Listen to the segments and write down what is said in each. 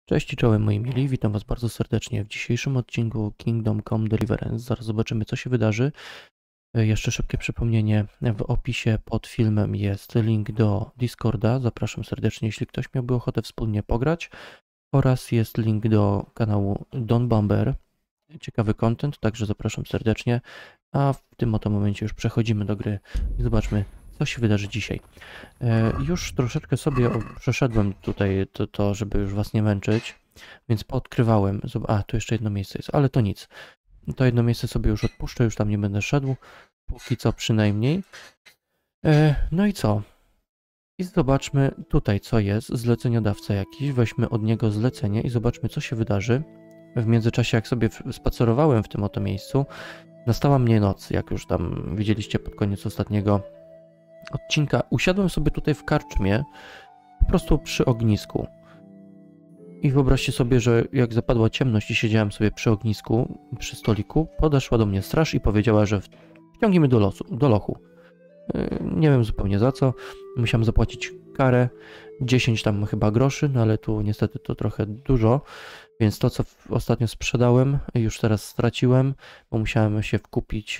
Cześć i czołem moi mili, witam was bardzo serdecznie w dzisiejszym odcinku Kingdom Come Deliverance. Zaraz zobaczymy co się wydarzy. Jeszcze szybkie przypomnienie, w opisie pod filmem jest link do Discorda, zapraszam serdecznie jeśli ktoś miałby ochotę wspólnie pograć oraz jest link do kanału Don Bomber, ciekawy content, także zapraszam serdecznie, a w tym oto momencie już przechodzimy do gry i zobaczmy co się wydarzy dzisiaj. Już troszeczkę sobie przeszedłem tutaj to, żeby już was nie męczyć, więc poodkrywałem. A, tu jeszcze jedno miejsce jest, ale to nic. To jedno miejsce sobie już odpuszczę, już tam nie będę szedł, póki co przynajmniej. No i co? I zobaczmy tutaj co jest, zleceniodawca jakiś, weźmy od niego zlecenie i zobaczmy co się wydarzy. W międzyczasie jak sobie spacerowałem w tym oto miejscu, nastała mnie noc, jak już tam widzieliście pod koniec ostatniego odcinka. Usiadłem sobie tutaj w karczmie, po prostu przy ognisku. I wyobraźcie sobie, że jak zapadła ciemność i siedziałem sobie przy ognisku, przy stoliku, podeszła do mnie straż i powiedziała, że wciągnijmy do lochu. Nie wiem zupełnie za co. Musiałem zapłacić karę, 10 tam chyba groszy, no ale tu niestety to trochę dużo, więc to co ostatnio sprzedałem, już teraz straciłem, bo musiałem się wkupić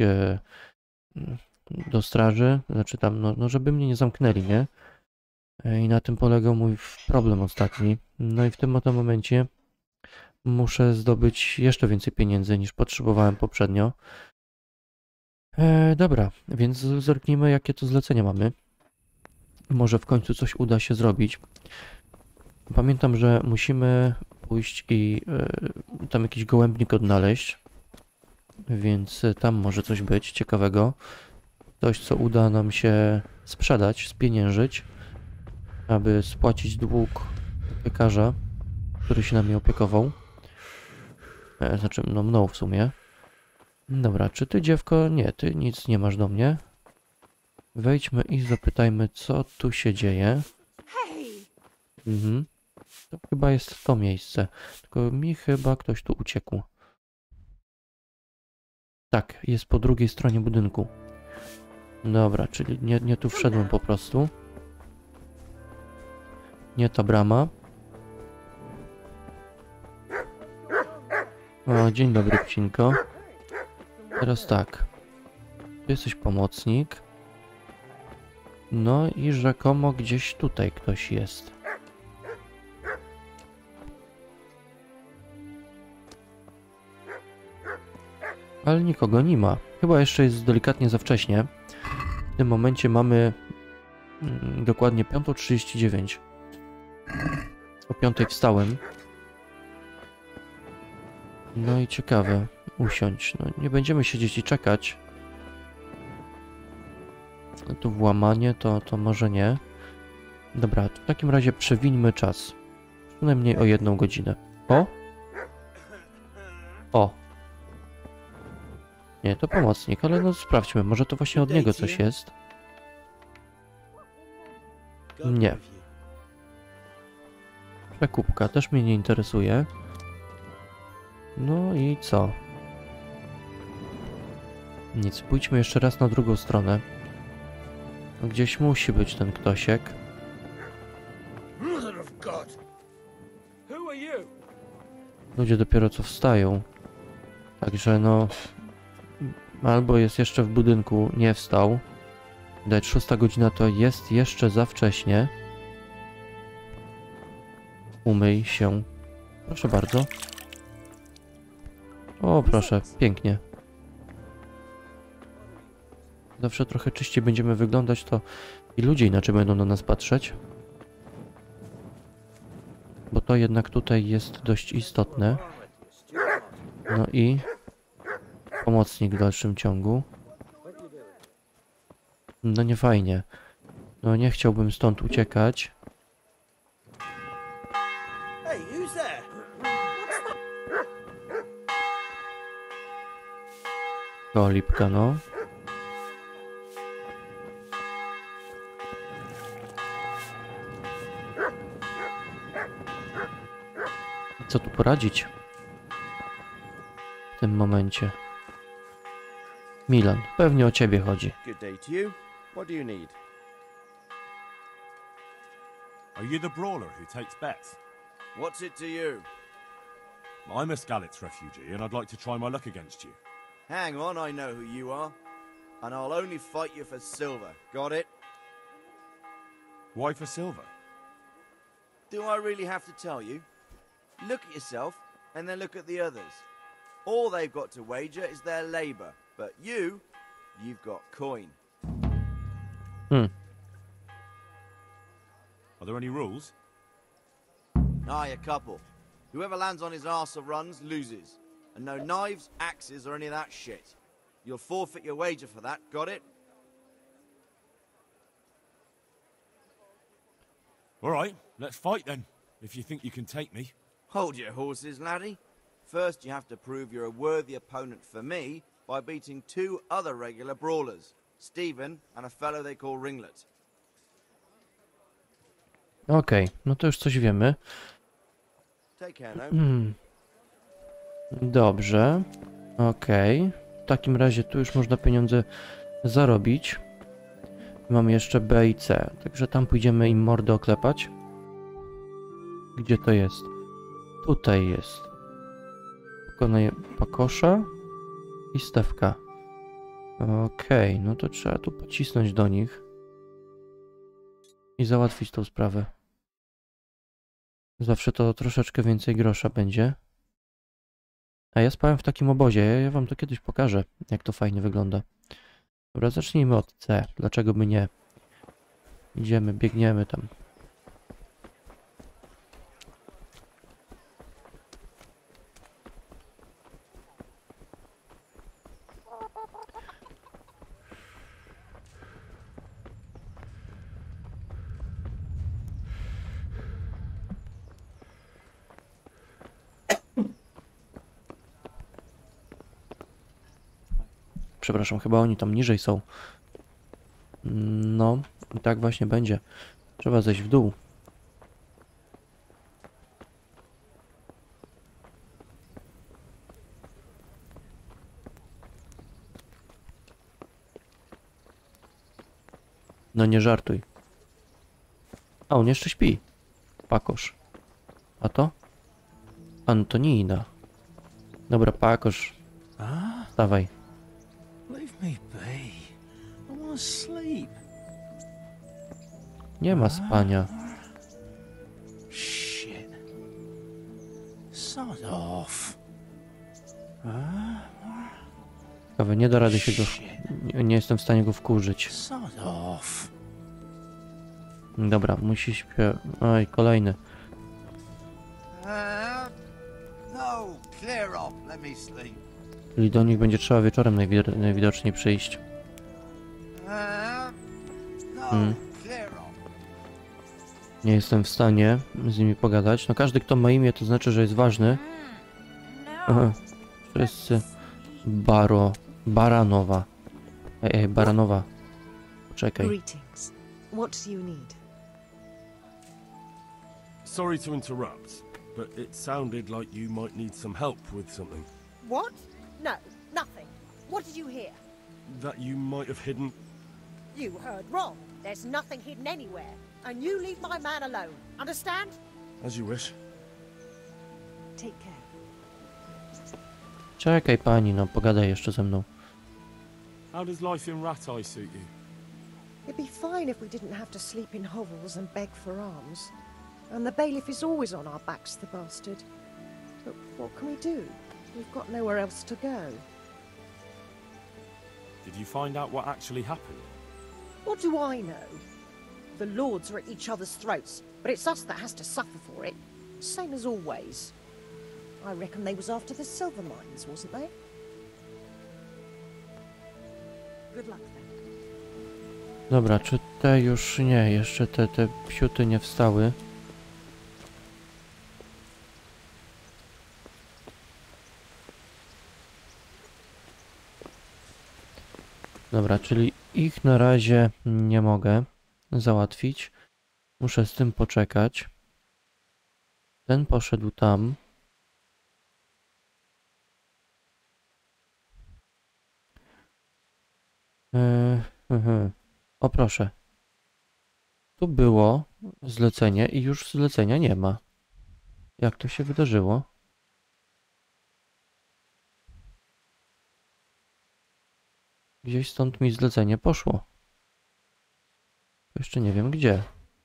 do straży, znaczy tam, no żeby mnie nie zamknęli, nie? I na tym polegał mój problem ostatni. No i w tym oto momencie muszę zdobyć jeszcze więcej pieniędzy niż potrzebowałem poprzednio. Dobra, więc zerknijmy jakie to zlecenie mamy. Może w końcu coś uda się zrobić. Pamiętam, że musimy pójść i tam jakiś gołębnik odnaleźć. Więc tam może coś być ciekawego. Coś co uda nam się sprzedać, spieniężyć, aby spłacić dług opiekarza, który się nami opiekował. Znaczy, no mną w sumie. Dobra, czy ty dziewko? Nie, ty nic nie masz do mnie. Wejdźmy i zapytajmy, co tu się dzieje. To chyba jest to miejsce. Tylko mi chyba ktoś tu uciekł. Tak, jest po drugiej stronie budynku. Dobra, czyli nie tu wszedłem po prostu. Nie ta brama. O, dzień dobry, pcinko. Teraz tak. Tu jesteś pomocnik. No i rzekomo gdzieś tutaj ktoś jest. Ale nikogo nie ma. Chyba jeszcze jest delikatnie za wcześnie. W tym momencie mamy dokładnie 5:39. O 5 wstałem. No i ciekawe, usiądź. No, nie będziemy siedzieć i czekać. No tu włamanie, to może nie. Dobra, w takim razie przewińmy czas. Przynajmniej o 1 godzinę. O! O! Nie, to pomocnik, ale no sprawdźmy, może to właśnie od niego coś jest. Nie. Przekupka też mnie nie interesuje. No i co? Nic, pójdźmy jeszcze raz na drugą stronę. Gdzieś musi być ten ktośek. Ludzie dopiero co wstają. Także no... Albo jest jeszcze w budynku, nie wstał. Dać 6 godzina to jest jeszcze za wcześnie. Umyj się. Proszę bardzo. O, proszę, pięknie. Zawsze trochę czyściej będziemy wyglądać, to i ludzie inaczej będą na nas patrzeć. Bo to jednak tutaj jest dość istotne. No i pomocnik w dalszym ciągu. No nie fajnie. No nie chciałbym stąd uciekać. Kolipka, no. Co tu poradzić? W tym momencie. Milan, pewnie o ciebie chodzi. Are you the brawler who takes bets? What's it to you? I'm a Skalitz refugee, and I'd like to try my luck against you. Hang on, I know who you are. And I'll only fight you for silver. Got it? Why for silver? Do I really have to tell you? Look at yourself, and then look at the others. All they've got to wager is their labor. But you've got coin. Hmm. Are there any rules? Aye, a couple. Whoever lands on his arse or runs, loses. And no knives, axes, or any of that shit. You'll forfeit your wager for that, got it? Alright, let's fight then, if you think you can take me. Hold your horses, laddie. First, you have to prove you're a worthy opponent for me by beating 2 other regular brawlers. Stephen and a fellow they call Ringlet. Okej, no to już coś wiemy. Take care now. Dobrze. Okej. W takim razie tu już można pieniądze zarobić. Mamy jeszcze B i C, także tam pójdziemy im mordę oklepać. Gdzie to jest? Tutaj jest. Pokonaj Pakosza i Stewka. Okej, no to trzeba tu pocisnąć do nich i załatwić tą sprawę. Zawsze to troszeczkę więcej grosza będzie. A ja spałem w takim obozie, ja wam to kiedyś pokażę, jak to fajnie wygląda. Dobra, zacznijmy od C. Dlaczego by nie? Idziemy, biegniemy tam. Przepraszam, chyba oni tam niżej są. No, i tak właśnie będzie. Trzeba zejść w dół. No nie żartuj. A on jeszcze śpi. Pakosz. A to? Antonina. Dobra, Pakosz. Dawaj. Leave me be. I want to sleep. Nie ma spania. Shit. Sod off. Ciekawe, nie da rady się go... Nie jestem w stanie go wkurzyć. Sod off. Dobra, musi śpiewać. Oj, kolejny. No, clear off, let me sleep. Czyli do nich będzie trzeba wieczorem najwidoczniej przyjść. No, clear off. Nie jestem w stanie z nimi pogadać. No każdy, kto ma imię, to znaczy, że jest ważny. Aha. Wszyscy... Baranowa. Ej, Baranowa. Poczekaj. Greetings. What do you need? Sorry to interrupt, but it sounded like you might need some help with something. What? No, nothing. What did you hear? That you might have hidden. You heard wrong. There's nothing hidden anywhere. And you leave my man alone. Understand? As you wish. Take care. Czekaj pani, no pogadaj jeszcze ze mną. How does life in Rattay suit you? It'd be fine if we didn't have to sleep in hovels and beg for alms. And the bailiff is always on our backs, the bastard. But what can we do? We've got nowhere else to go. Did you find out what actually happened? What do I know? The lords are at each other's throats, but it's us that has to suffer for it. Same as always. I reckon they was after the silver mines, wasn't they? Good luck then. Dobra, czy te już nie? Jeszcze te psiuty nie wstały. Dobra, czyli ich na razie nie mogę załatwić. Muszę z tym poczekać. Ten poszedł tam. O proszę. Tu było zlecenie i już zlecenia nie ma. Jak to się wydarzyło? Gdzieś stąd mi zlecenie poszło. Jeszcze nie wiem gdzie.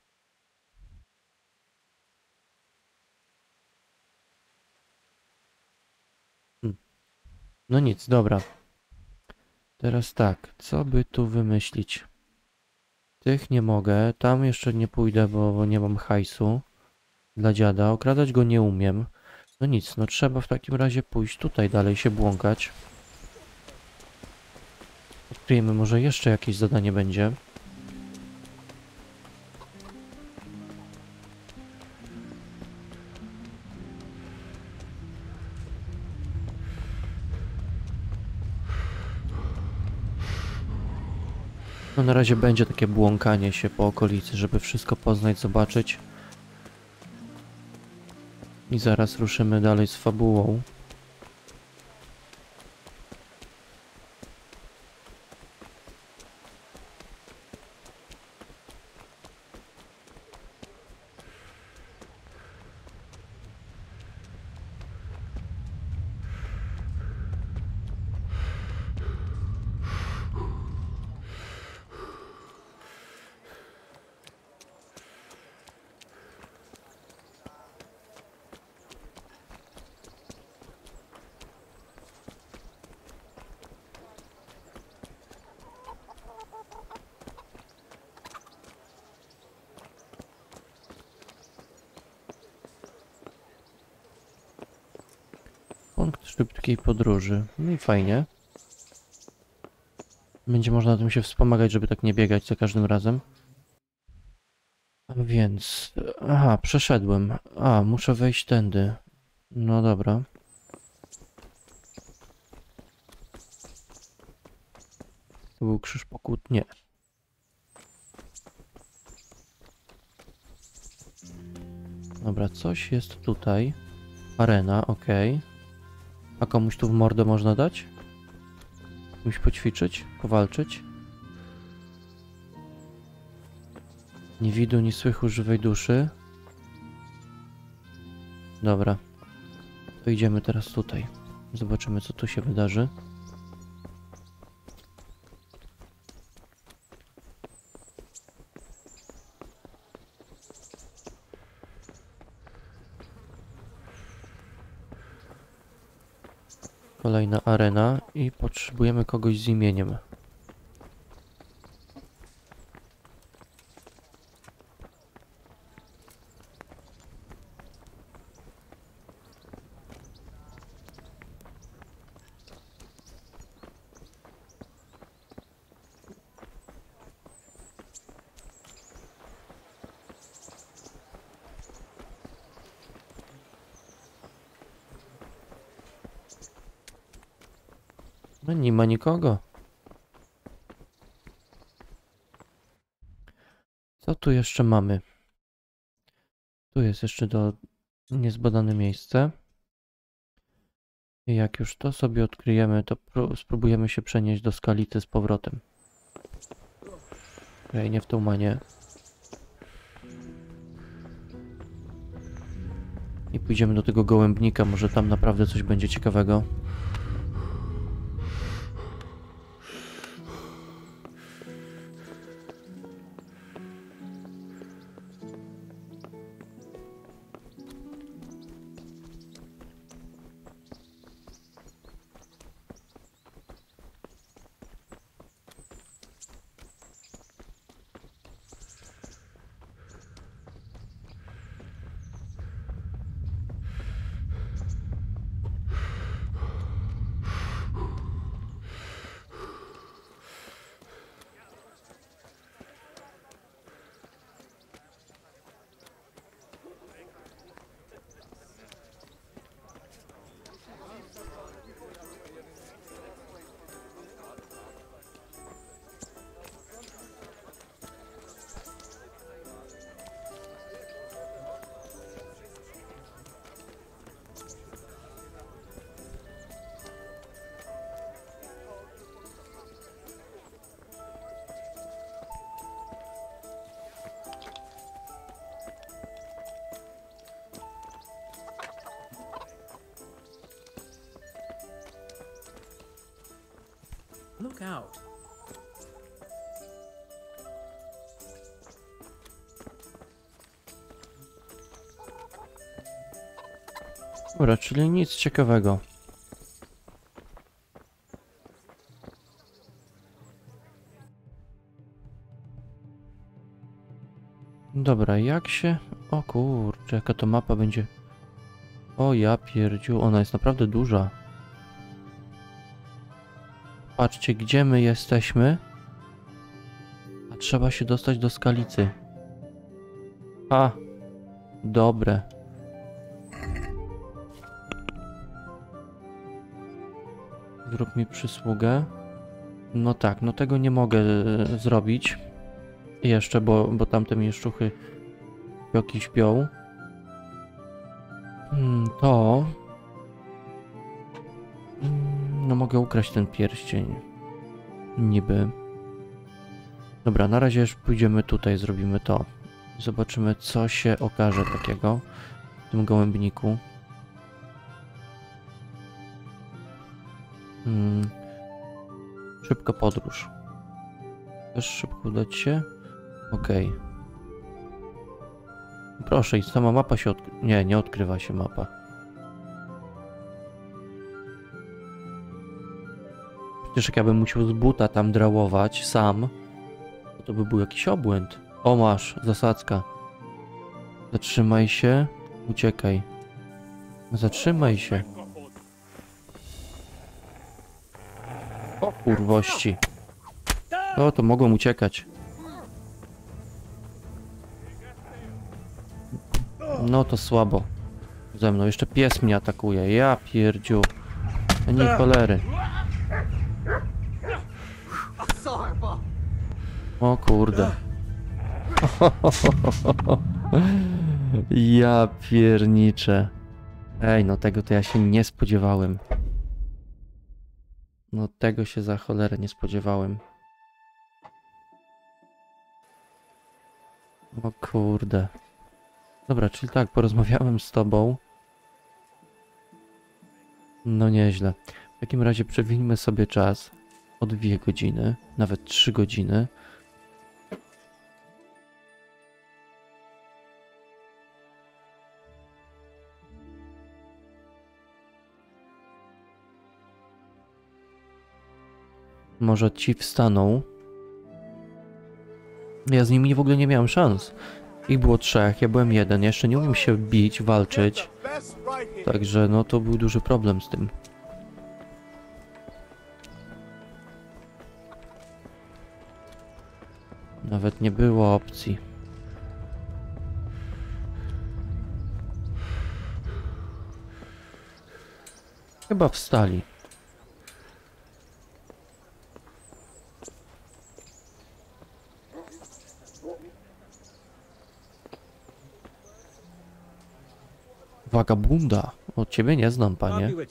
No nic, dobra. Teraz tak, co by tu wymyślić? Tych nie mogę, tam jeszcze nie pójdę, bo nie mam hajsu dla dziada. Okradać go nie umiem. No nic, no trzeba w takim razie pójść tutaj dalej się błąkać. Odkryjemy, może jeszcze jakieś zadanie będzie. No na razie będzie takie błąkanie się po okolicy, żeby wszystko poznać, zobaczyć. I zaraz ruszymy dalej z fabułą. Punkt szybkiej podróży. No i fajnie. Będzie można tym się wspomagać, żeby tak nie biegać za każdym razem. A więc... Aha, przeszedłem. A, muszę wejść tędy. No dobra. To był krzyż pokut? Nie. Dobra, coś jest tutaj. Arena, ok. A komuś tu w mordę można dać? Komuś poćwiczyć? Powalczyć? Nie widu, ni słychu żywej duszy. Dobra. To idziemy teraz tutaj. Zobaczymy, co tu się wydarzy. Kolejna arena i potrzebujemy kogoś z imieniem. No nie ma nikogo. Co tu jeszcze mamy? Tu jest jeszcze niezbadane miejsce. I jak już to sobie odkryjemy, to spróbujemy się przenieść do Skality z powrotem. Okej, nie w tą manię. I pójdziemy do tego gołębnika, może tam naprawdę coś będzie ciekawego. Look out. Dobra, czyli nic ciekawego. Dobra, jak się... O kurczę, jaka to mapa będzie... O ja pierdziu, ona jest naprawdę duża. Patrzcie, gdzie my jesteśmy. A trzeba się dostać do Skalicy. A, dobre. Zrób mi przysługę. No tak, no tego nie mogę zrobić. Jeszcze, bo tamte mieszczuchy joki śpią. To... No mogę ukraść ten pierścień. Niby. Dobra, na razie już pójdziemy tutaj, zrobimy to. Zobaczymy, co się okaże takiego w tym gołębniku. Szybka podróż. Chcesz szybko udać się? Okej. Proszę, i sama mapa się nie odkrywa się mapa. Przecież jak ja bym musiał z buta tam drałować sam, to by był jakiś obłęd. O, masz, zasadzka. Zatrzymaj się, uciekaj. Zatrzymaj się. O kurwości. O, to mogłem uciekać. No to słabo. Ze mną. Jeszcze pies mnie atakuje. Ja pierdziu. Nie cholery. O kurde. Ja pierniczę. Ej, no tego to ja się nie spodziewałem. No tego się za cholerę nie spodziewałem. O kurde. Dobra, czyli tak, porozmawiałem z tobą. No nieźle. W takim razie przewinimy sobie czas o 2 godziny, nawet 3 godziny. Może ci wstaną. Ja z nimi w ogóle nie miałem szans. Ich było 3, ja byłem 1. Ja jeszcze nie umiem się bić, walczyć. Także no to był duży problem z tym. Nawet nie było opcji. Chyba wstali. Wagabunda. Od ciebie nie znam, panie. What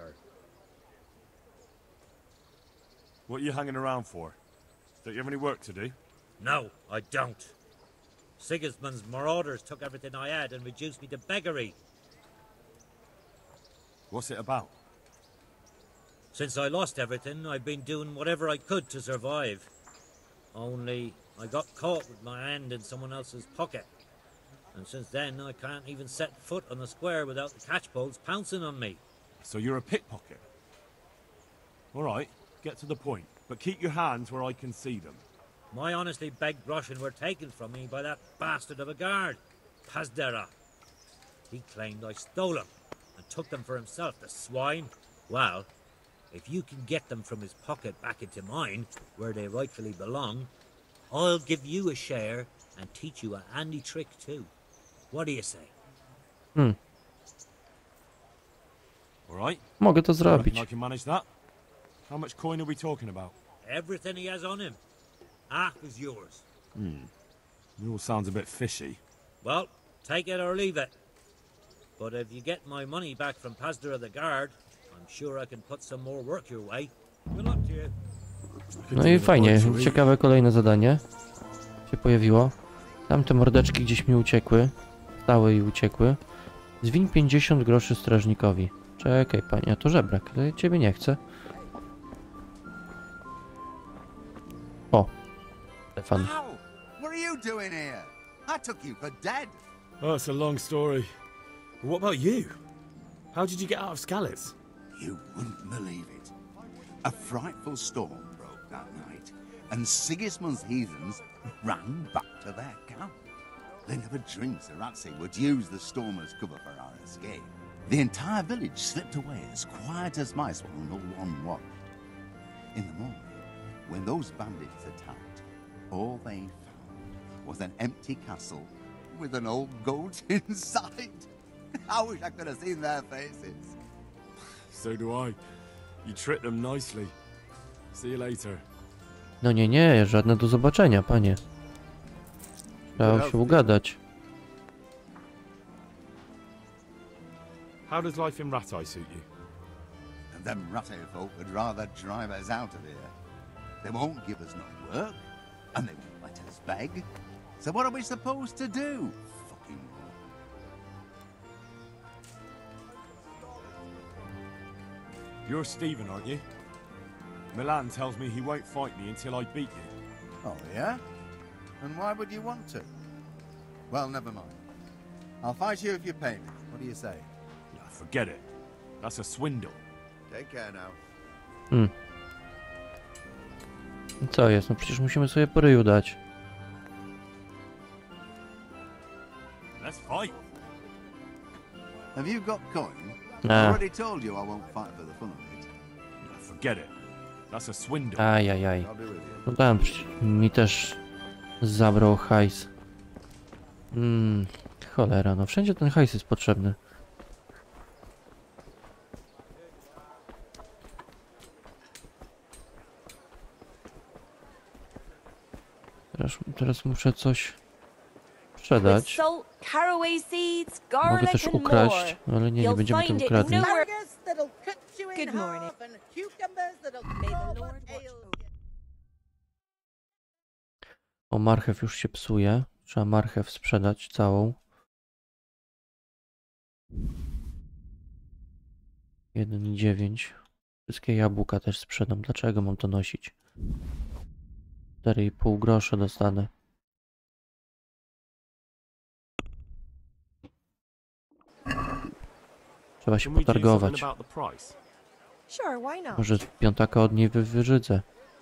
are you hanging around for? Don't you have any work to do? No, I don't. Sigismund's marauders took everything I had and reduced me to beggary. What's it about? Since I lost everything, I've been doing whatever I could to survive. Only, I got caught with my hand in someone else's pocket. And since then, I can't even set foot on the square without the catchpoles pouncing on me. So you're a pickpocket? Alright, get to the point. But keep your hands where I can see them. My honestly begged groschen were taken from me by that bastard of a guard, Pazdera. He claimed I stole them and took them for himself, the swine. Well, if you can get them from his pocket back into mine, where they rightfully belong, I'll give you a share and teach you a handy trick too. What do you say? Alright? Mogę to I zrobić. can manage that. How much coin are we talking about? Everything he has on him. Half is yours. It all sounds a bit fishy. Well, take it or leave it. But if you get my money back from Pazdera the guard, I'm sure I can put some more work your way. Good luck to you. No i fajnie. Ciekawe kolejne zadanie się pojawiło. Tamte mordeczki gdzieś mi uciekły. Stały i uciekły. Zwiń 50 groszy strażnikowi. Czekaj, panie, a to żebrak. To ja ciebie nie chcę. Stefan. Ow! What are you doing here? I took you for dead. Oh, it's a long story. What about you? How did you get out of Skalitz? You wouldn't believe it. A frightful storm broke that night, and Sigismund's heathens ran back to their camp. They never dreamed Sir Ratsay would use the storm as cover for our escape. The entire village slipped away as quiet as mice while no one watched. In the morning, when those bandits attacked, all they found was an empty castle with an old goat inside. I wish I could have seen their faces. So do I. You tricked them nicely. See you later. No nie, żadne do zobaczenia, panie. Trzeba się ugadać. How does life in Rattay suit you? Them Rattay folk would rather drive us out of here. They won't give us no work, and they won't let us beg. So what are we supposed to do? Fucking You're Stephen, aren't you? Milan tells me he won't fight me until I beat you. Oh, yeah? And why would you want to? Well, never mind. I'll fight you if you pay me. What do you say? Nah, forget it. That's a swindle. Take care now. Co jest? No przecież musimy sobie po ryju dać. Let's fight. Have you got coin? I A, already told you I won't fight for the fun of it. Nah, forget it. That's a swindle. ajajaj. I'll be with you. No tam przecież mi też zabrał hajs. Cholera, no wszędzie ten hajs jest potrzebny. Teraz muszę coś sprzedać. Salt, caraway seeds, Mogę garlic też and ukraść, more. ale nie You'll będziemy find tego it kradli. nowhere. That'll cut you in Good morning. half and cucumbers that'll May the call Lord what watch ails over you. O, marchew już się psuje. Trzeba marchew sprzedać całą. 1,9. Wszystkie jabłka też sprzedam. Dlaczego mam to nosić? 4,5 grosza dostanę. Trzeba się Can we do potargować. something about the price? Sure, why not? Może piątaka od niej wyżydzę.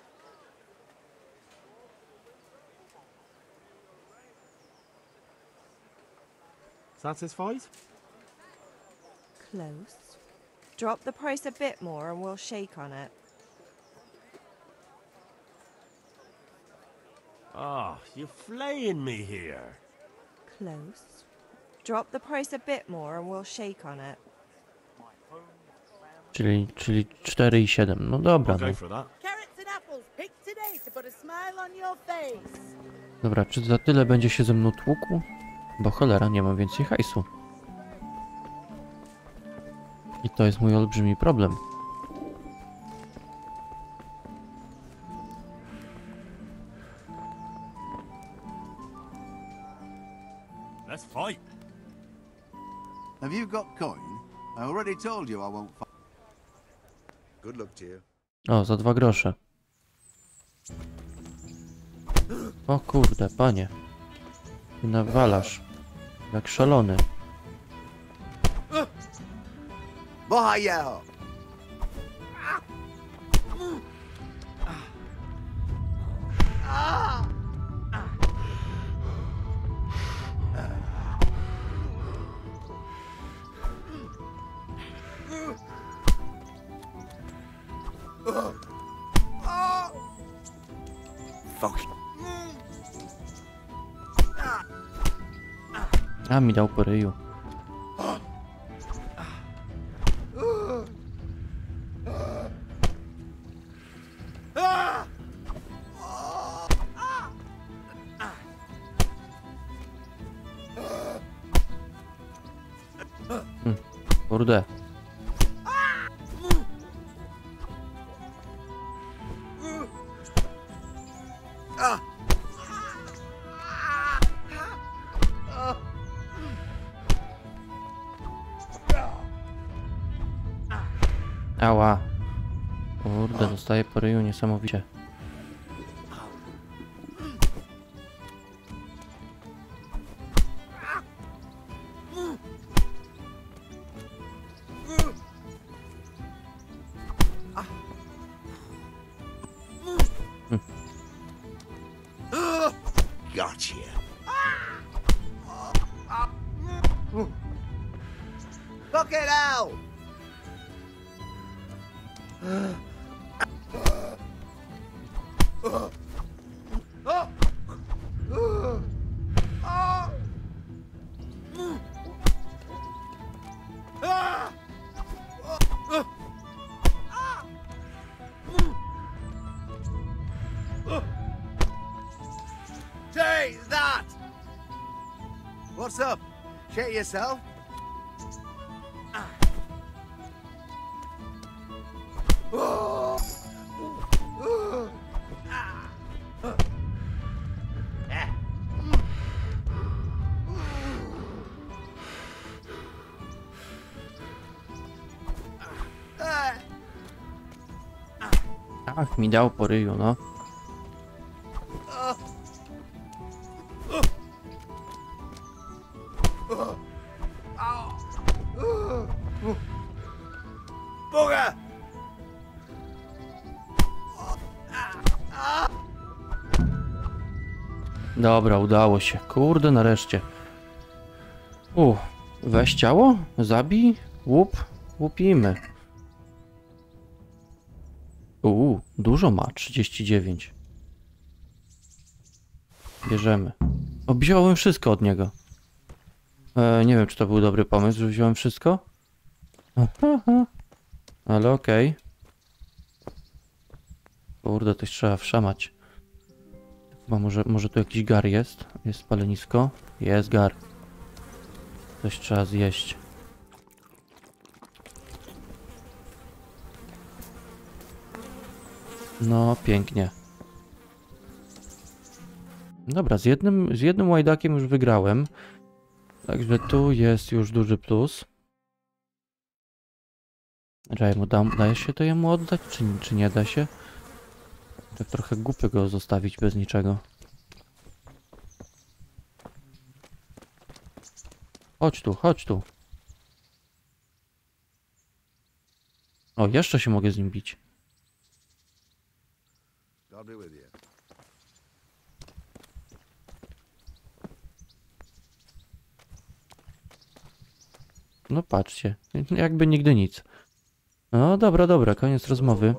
Satisfied? Close. Drop the price a bit more and we'll shake on it. Ah, you're flaying me here. Close. Drop the price a bit more and we'll shake on it. Czyli 4,7. No dobra, I'll no. go for that. Carrots and apples picked today to put a smile on your face. Dobra, czy za tyle będzie się ze mną tłukł? Bo cholera, nie mam więcej hajsu. I to jest mój olbrzymi problem. Let's fight. Have you got coin? I already told you I won't fight. Good luck to you. O, za 2 grosze. O kurde, panie. Ty nawalasz. Jak szalony. Bohayeho! Fuck. A, mi dał po ryju. Kurde. Ała. Kurde, dostaję po ryju niesamowicie. Fucking hell! Take that! What's up? Shit yourself? Ach, mi dał po ryju, no. Bugger! Dobra, udało się. Kurde, nareszcie. Weź ciało, zabij, łupimy. Dużo ma, 39. Bierzemy. Wziąłem wszystko od niego. Nie wiem, czy to był dobry pomysł, że wziąłem wszystko. Ale okej. Kurde, coś trzeba wszamać. Chyba może tu jakiś gar jest? Jest palenisko? Jest gar. Coś trzeba zjeść. No, pięknie. Dobra, z jednym łajdakiem już wygrałem. Także tu jest już duży plus. Czekaj, daje się to jemu oddać, czy nie da się? Tak trochę głupio go zostawić bez niczego. Chodź tu, chodź tu. O, jeszcze się mogę z nim bić. God be with you. No patrzcie, jakby nigdy nic. No dobra, koniec rozmowy.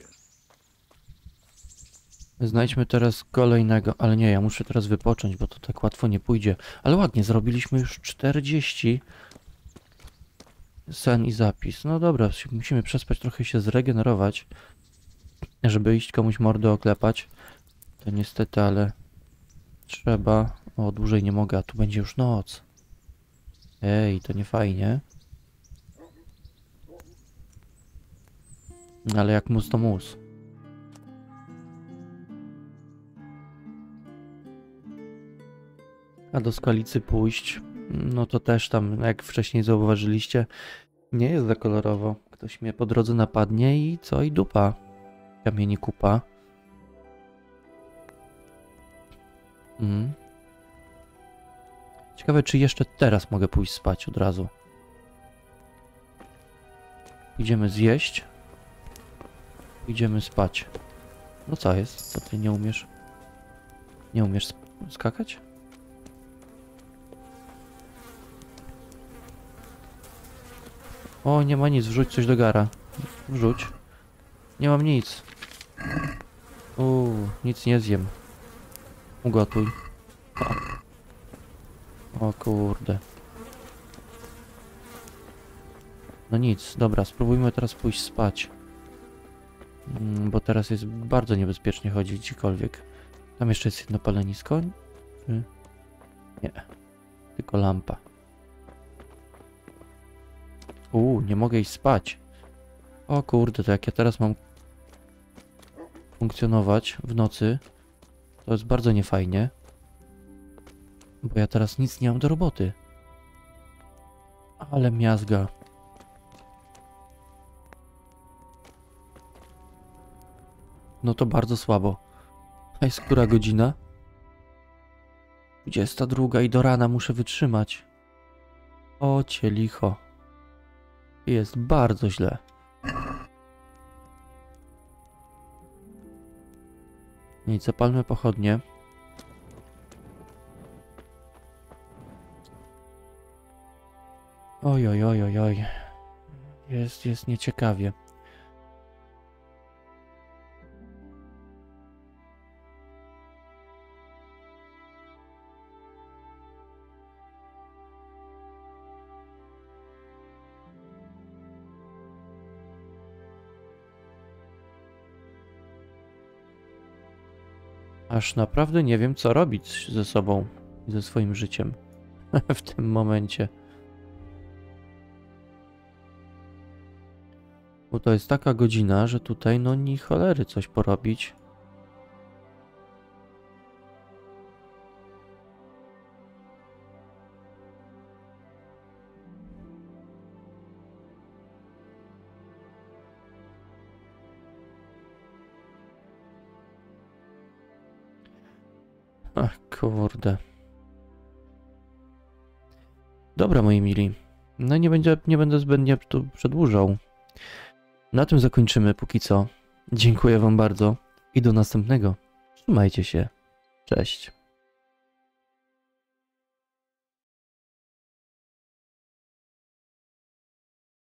Znajdźmy teraz kolejnego, ale nie, ja muszę teraz wypocząć, bo to tak łatwo nie pójdzie. Ale ładnie, zrobiliśmy już 40. Sen i zapis. No dobra, musimy przespać, trochę się zregenerować, żeby iść komuś mordę oklepać. To niestety, ale trzeba. O, dłużej nie mogę, a tu będzie już noc. Ej, to nie fajnie. Ale jak mus to mus. A do Skalicy pójść, no to też tam, jak wcześniej zauważyliście, nie jest za kolorowo. Ktoś mnie po drodze napadnie i co? I dupa. Kamieni kupa. Ciekawe, czy jeszcze teraz mogę pójść spać od razu. Idziemy zjeść. Idziemy spać. No co jest? Co ty nie umiesz? Nie umiesz skakać? O, nie ma nic. Wrzuć coś do gara. Wrzuć. Nie mam nic. Nic nie zjem. Ugotuj. O kurde. No nic. Dobra, spróbujmy teraz pójść spać. Bo teraz jest bardzo niebezpiecznie chodzić gdziekolwiek. Tam jeszcze jest jedno palenisko? Czy... Nie. Tylko lampa. Nie mogę iść spać. O kurde, to jak ja teraz mam funkcjonować w nocy, to jest bardzo niefajnie. Bo ja teraz nic nie mam do roboty. Ale miazga. No to bardzo słabo. A jest która godzina? 22 i do rana muszę wytrzymać. O cię licho. Jest bardzo źle. Nic, zapalmy pochodnie. Oj, oj, oj, oj, oj. Jest nieciekawie. Aż naprawdę nie wiem, co robić ze sobą i ze swoim życiem w tym momencie. Bo to jest taka godzina, że tutaj no ni cholery coś porobić. Ach, kurde. Dobra, moi mili. No nie będę zbędnie tu przedłużał. Na tym zakończymy póki co. Dziękuję wam bardzo i do następnego. Trzymajcie się. Cześć.